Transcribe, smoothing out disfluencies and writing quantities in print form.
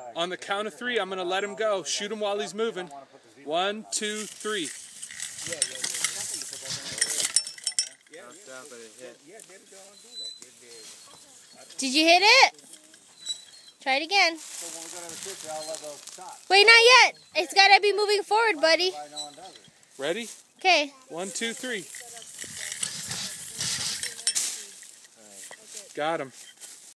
On the count of 3, I'm going to let him go. Shoot him while he's moving. 1, 2, 3. Did you hit it? Try it again. Wait, not yet. It's got to be moving forward, buddy. Ready? Okay. 1, 2, 3. Got him.